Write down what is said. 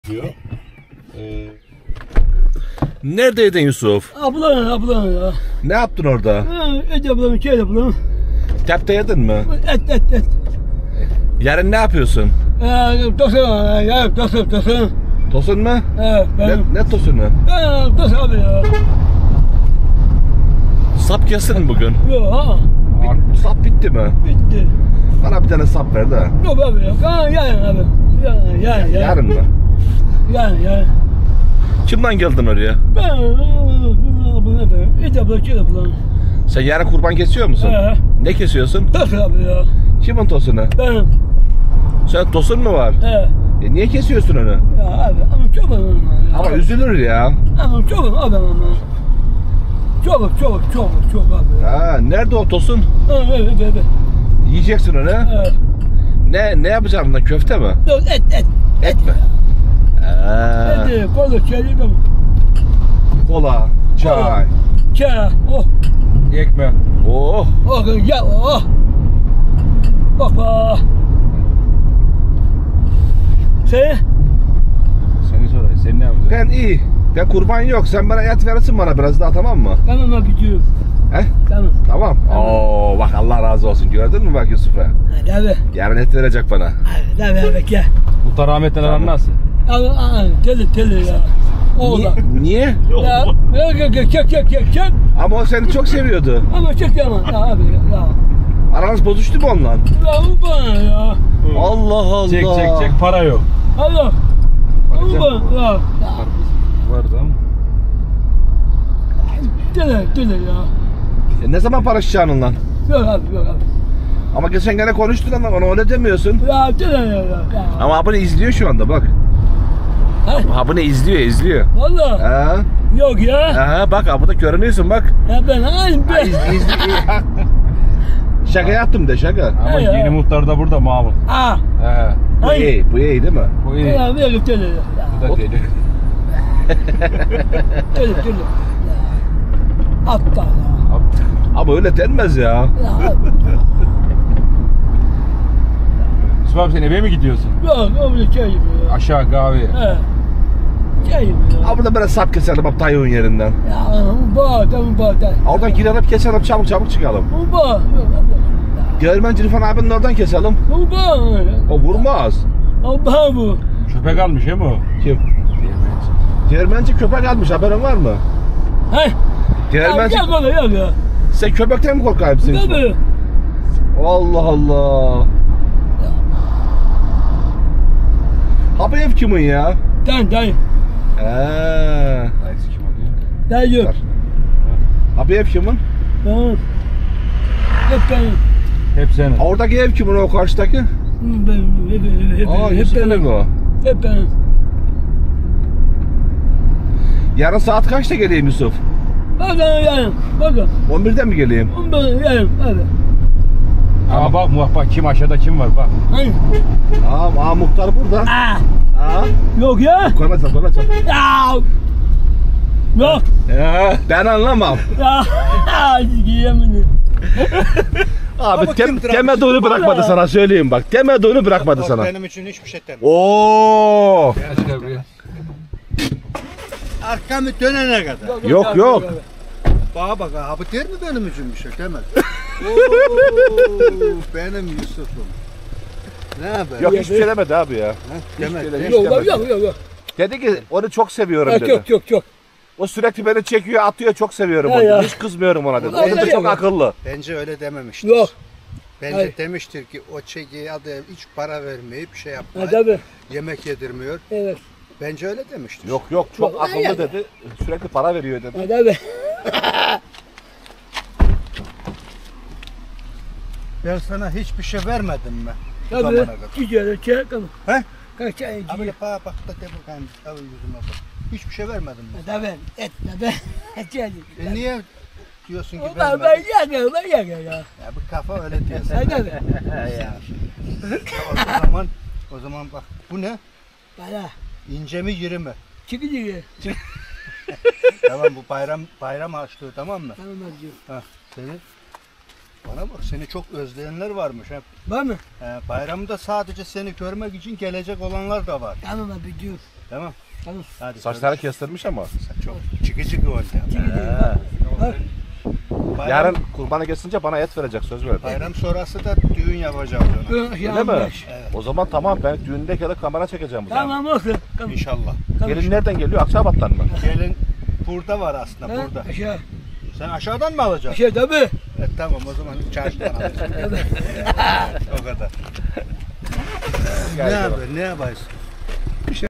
diyor. Neredeydin Yusuf? Ablan ya. Ne yaptın orada? Et ablam, şey ablam. Tepte yedin mi? Et. Yarın ne yapıyorsun? Tosun ya, tosun. Tosun mu? Ben. Ne tosunu? Tosun abi ya. Sap kesin bugün. Yok ha. Sap bitti mi? Bitti. Bana bir tane sap ver de. Yok abi ya. Yarın abi. Yarın. Yarın mı? Yarın. Kimden geldin oraya? Ben. Et ablam, şey ablam. Sen yarın kurban kesiyor musun? Ne kesiyorsun? Tosun abi ya. Kimin tosunu? Ben. Sen tosun mu var? Niye kesiyorsun onu? Ya abi ama çok ama. Ama üzülür ya. Ama çok abi ama. Çok abi. Ha, nerede o tosun? Evet. Yiyeceksin onu. Ne yapacaksın ondan, köfte mi? Yok et mi? Et, kola çayım. Kola, çay, Çay. Oh. ekmek. Oh. Oh ya oh. Baba. Seni sorayım. Sen ne yapacaksın? Ben iyi. Ben kurban yok. Sen bana et verirsin bana biraz daha, tamam mı? Tamam abi gidiyorum. He? Tamam. Oo, bak Allah razı olsun. Gördün mü bak Yusuf'a? Hadi abi. Yarın et verecek bana. Hadi abi gel. Muhtar Ahmet'ten aran nasıl? Teli ya. Oğlan. Niye? Ya çek. Ama o seni çok seviyordu. Ama çek ya abi ya. Aranız bozuştu mu onunla? Ya bu bana ya. Allah Allah. Çek para yok. Allah. Bu bana ya. Var da mı? Teli ya. Ne zaman barışacaksın onunla? Yok abi. Ama geçen gene konuştun ama ona öyle demiyorsun. Ya teli ya. Ama abone izliyor şu anda bak. Abone izliyor. Valla. Ha? Yok ya. Ha, bak abone görünüyorsun bak. Ya ben aynı ben. Şaka yaptım de şaka. Ama ya. yeni muhtar da burada Mahmut. He. Bu iyi değil mi? Bu iyi. Ya böyle teli ya. Bu da deli. Teli. Aptal ya. Ama öyle denmez ya. Ya Yusuf abi sen eve mi gidiyorsun? yok öyle şey gibi ya. Aşağı kahveye. Şey gibi ya. Abi da böyle sap keselim bak Tayyip'in yerinden. Ya bu bağ. Oradan girelim keselim çabuk çıkalım. Bu bağ. Germenci İrfan abinin oradan keselim. Bu bağ. O vurmaz. O bağ bu. Köpek almış he mi o? Kim? Germenci köpek almış, haberin var mı? He? Germenci... Yok ya. Sen köpekten mi korkarsın? Tabii. Allah Allah. Ha bu ev kimin ya? Dayı. Dayısı kim oluyor? Dayı yok. Ha bu ev kimin? Tamam. Hep benim. Hep senin. Oradaki ev kimin, o karşıdaki? Hep Benim. o. Hep benim. Yarın saat kaçta geleyim Yusuf? Bakın. 11'de mi geleyim? Hadi. Ama bak kim aşağıda kim var bak. Hayır. Muhtar burada. Yok ya. Koyma çal. Ya. Yok. Ben anlamam. Ya. Yemin. Abi temedonu bırakmadı sana, söyleyeyim bak. Temedonu bırakmadı sana. Benim için hiçbir şey demedi. Oo. Arkamı dönene kadar. Yok. Bana bak abi der mi benim için bir şey demedi. Benim Yusuf'um. Ne haber? Yok hiçbir şey demedi abi ya. Demedi. Yok. Dedi ki onu çok seviyorum dedi. Yok. O sürekli beni çekiyor, atıyor, çok seviyorum Ya, onu. ya. Hiç kızmıyorum ona dedi. Ya, O da ya, çok ya. akıllı. Bence öyle dememiştir. Yok. Bence Hayır. demiştir ki o çekiye adı hiç para vermeyip şey yapmıyor. Tabii. Yemek yedirmiyor. Evet. Bence öyle demiştir. Yok çok Yok, akıllı ya. dedi. Sürekli para veriyor dedi. Tabii. Ben sana hiçbir şey vermedim mi? Bu Tabii. zamana kadar. Güzel çek ama. He? Kaç ay Abi gidiyor. bak da de bakayım. Abi yüzüme bak. Hiçbir şey vermedim mi? Tabii. Et tabii. Niye diyorsun ki Ben vermedim? ya. Ya bu kafa öyle diyorsun. Tabii. O zaman bak bu ne? Para. İnce mi yürü mü? Çıkıyor. Tamam bu bayram harçlığı tamam mı? Tamam diyor. Ha seni bana bak seni çok özleyenler varmış hep. Var mı? Bayramda sadece seni görmek için gelecek olanlar da var. Tamam abi diyor. Tamam. Tamam. Hadi. Saçları kestirmiş ama. Çok çıkı oldu. Bak. Bayram, Yarın kurbanı kesince bana et verecek, söz verdi. bayram sonrası da düğün yapacağız ona. Öyle mi? O zaman tamam, ben düğündeyken de kamera çekeceğim bu zaman. Tamam olsun. Tamam. İnşallah. Gelin nereden geliyor? Akçabat'tan mı? Gelin burada var aslında, Ha, burada. Aşağı. Sen aşağıdan mı alacaksın? Aşağı tabii. Tamam, o zaman çarşıdan alacaksın. O kadar. Ne yapıyorsun? Ne yaparsın?